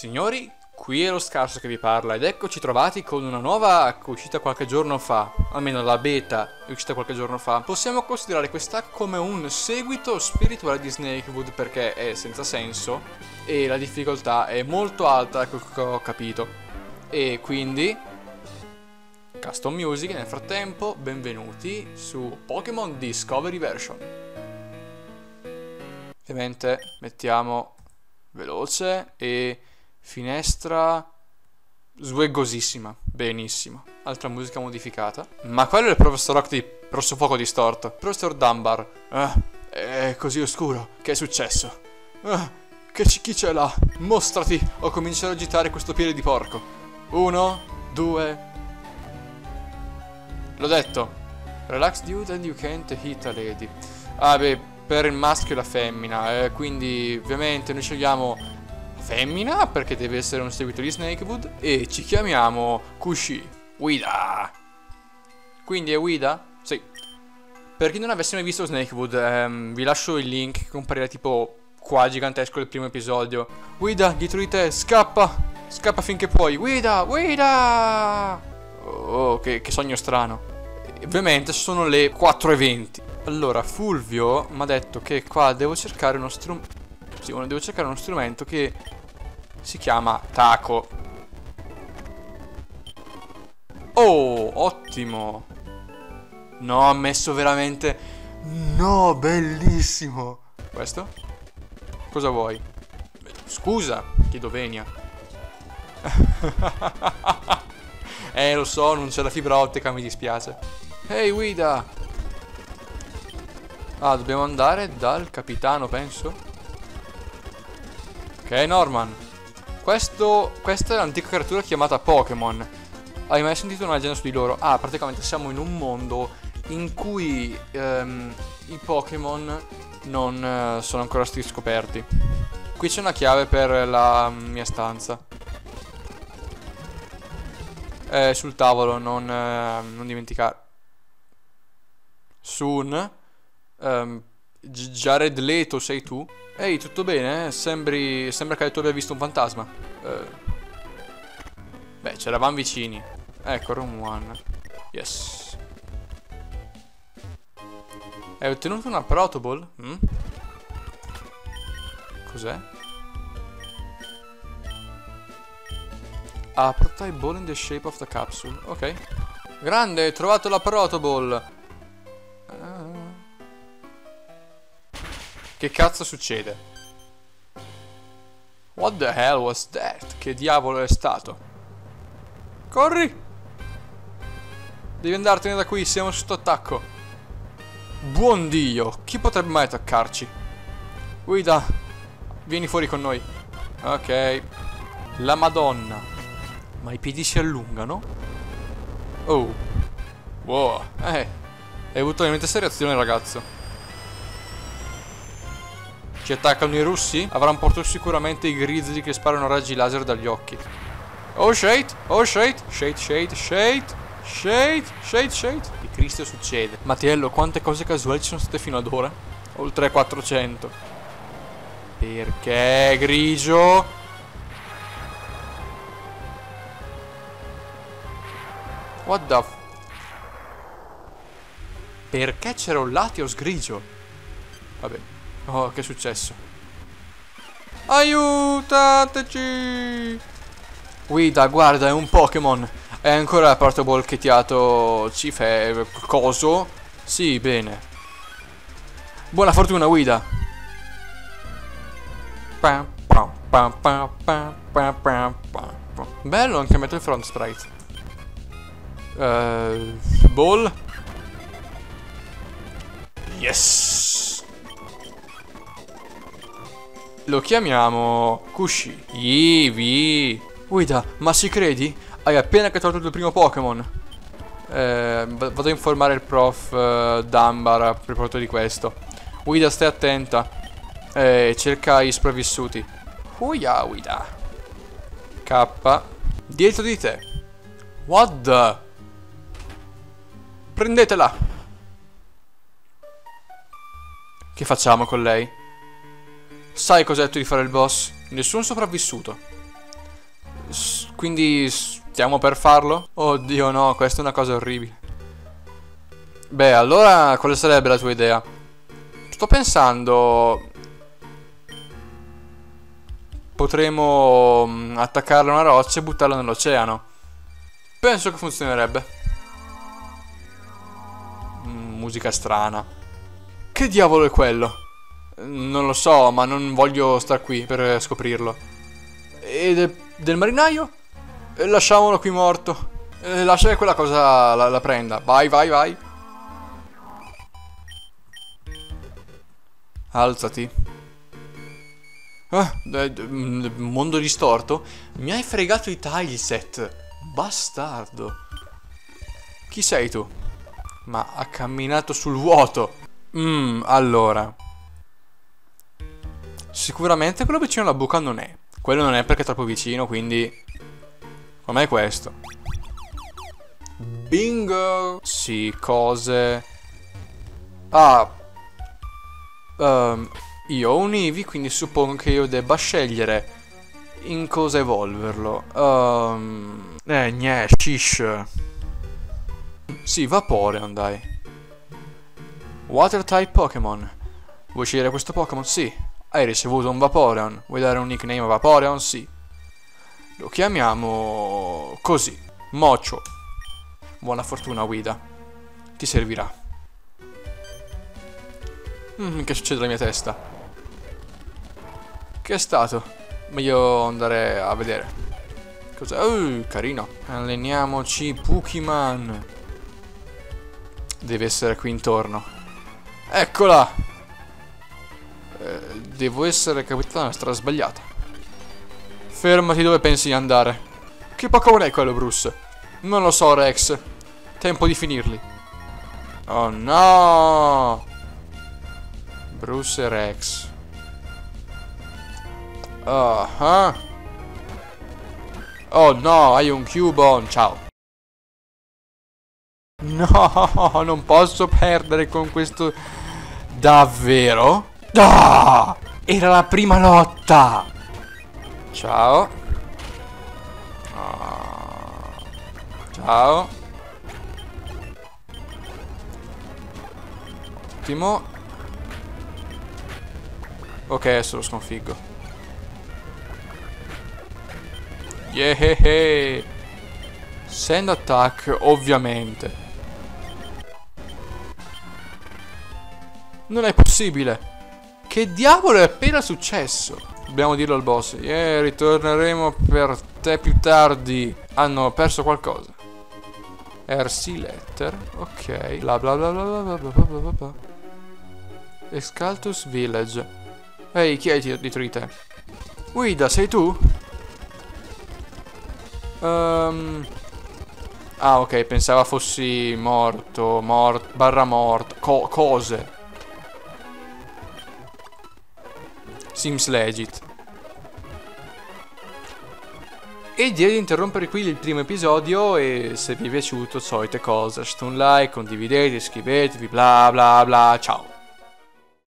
Signori, qui è lo Scarso che vi parla ed eccoci trovati con una nuova uscita qualche giorno fa, almeno la beta è uscita qualche giorno fa. Possiamo considerare questa come un seguito spirituale di Snakewood perché è senza senso e la difficoltà è molto alta, quel che ho capito. E quindi, custom music nel frattempo, benvenuti su Pokémon Discovery Version. Ovviamente mettiamo veloce e finestra sweggosissima. Benissimo. Altra musica modificata. Ma quello è il professor Oak di Rosso Fuoco Distorto. Professor Dunbar. È così oscuro. Che è successo? Chi c'è là? Mostrati o comincerò a agitare questo piede di porco. 1, 2. L'ho detto. Relax dude and you can't hit a lady. Ah beh, per il maschio e la femmina, quindi ovviamente noi scegliamo femmina perché deve essere un seguito di Snakewood e ci chiamiamo Kushi Wida. Quindi è Wida? Sì. Per chi non avesse mai visto Snakewood, vi lascio il link che comparirà tipo qua gigantesco del primo episodio. Wida, dietro di te, scappa! Scappa finché puoi. Wida, Wida! Oh, che sogno strano. E ovviamente sono le 4:20. Allora, Fulvio mi ha detto che qua devo cercare uno strumento. Sì, devo cercare uno strumento che si chiama taco. Oh, ottimo. No, ha messo veramente. No, bellissimo. Questo? Cosa vuoi? Scusa, chiedo venia. Lo so, non c'è la fibra ottica, mi dispiace. Ehi, Wida. Ah, dobbiamo andare dal capitano, penso. Ok, Norman. Questa è l'antica creatura chiamata Pokémon. Hai mai sentito una leggenda su di loro? Ah, praticamente siamo in un mondo in cui i Pokémon non sono ancora stati scoperti. Qui c'è una chiave per la mia stanza. Sul tavolo, non dimenticare. Soon. Jared Leto, sei tu? Ehi, tutto bene? Sembra che tu abbia visto un fantasma. Beh, c'eravamo vicini. Ecco, room 1. Yes. Hai ottenuto una Protoball? Cos'è? Ah, prototype ball in the shape of the capsule. Ok. Grande, hai trovato la Protoball. Che cazzo succede? What the hell was that? Che diavolo è stato? Corri! Devi andartene da qui, siamo sotto attacco. Buon Dio, chi potrebbe mai attaccarci? Guida, vieni fuori con noi. Ok. La Madonna. Ma i piedi si allungano? Oh. Wow. Hai avuto veramente seria reazione, ragazzo. Ci attaccano i russi? Avranno portato sicuramente i grizzly che sparano raggi laser dagli occhi. Oh shit! Oh shit! Shade! Che Cristo succede? Mattiello, quante cose casuali ci sono state fino ad ora? Oltre 400. Perché grigio? What the Perché c'era un Latios grigio? Vabbè. Oh, che è successo? Aiutateci! Guida, guarda, è un Pokémon. È ancora la Protoball che ti ha dato Cife. Coso? Sì, bene. Buona fortuna, Guida. Bello anche mettere il front sprite. Ball. Yes. Lo chiamiamo Kushi. Eevee. Guida, ma ci credi? Hai appena catturato il tuo primo Pokémon. Vado a informare il prof Dunbar a proposito di questo. Guida, stai attenta. Cerca i sopravvissuti. Uia, Guida. K. Dietro di te. What the? Prendetela. Che facciamo con lei? Sai cos'è detto di fare il boss? Nessun sopravvissuto. Quindi stiamo per farlo? Oddio no, questa è una cosa orribile. Beh, allora quale sarebbe la tua idea? Sto pensando... Potremmo attaccarla a una roccia e buttarla nell'oceano. Penso che funzionerebbe. Musica strana. Che diavolo è quello? Non lo so, ma non voglio star qui per scoprirlo. E del marinaio? Lasciamolo qui morto. Lascia che quella cosa la prenda. Vai, vai, vai. Alzati. Mondo distorto? Mi hai fregato i tileset. Bastardo. Chi sei tu? Ma ha camminato sul vuoto. Allora. Sicuramente quello vicino alla buca non è. Quello non è perché è troppo vicino, quindi... Com'è questo? Bingo! Sì, cose... Ah... io ho un Eevee, quindi suppongo che io debba scegliere in cosa evolverlo. Shish. Sì, Vaporeon, dai. Water type Pokémon. Vuoi scegliere questo Pokémon? Sì. Hai ricevuto un Vaporeon. Vuoi dare un nickname a Vaporeon? Sì. Lo chiamiamo così. Mocho. Buona fortuna, guida. Ti servirà. Che succede alla mia testa? Che è stato? Meglio andare a vedere. Cos'è? Carino. Alleniamoci, Pokémon. Deve essere qui intorno. Eccola! Devo essere capitato nella strada sbagliata. Fermati dove pensi di andare. Che Pokémon è quello, Bruce? Non lo so, Rex. Tempo di finirli. Oh no! Bruce e Rex. Oh no, hai un Cubone. Ciao. No, non posso perdere con questo. Davvero? Ah, era la prima lotta. Ciao. Ciao. Ottimo. Ok, adesso lo sconfiggo. Yeah. Send attack, ovviamente. Non è possibile. Che diavolo è appena successo? Dobbiamo dirlo al boss. Ritorneremo per te più tardi. Hanno perso qualcosa. RC letter. Ok. Bla bla bla bla bla bla bla bla bla. Escaltus Village. Ehi, chi è dietro di te? Guida, sei tu? Ah, ok, pensava fossi morto. Barra morto. Cose. Seems legit. E direi di interrompere qui il primo episodio. E se vi è piaciuto, solite cose, lasciate un like, condividete, iscrivetevi, bla bla bla. Ciao.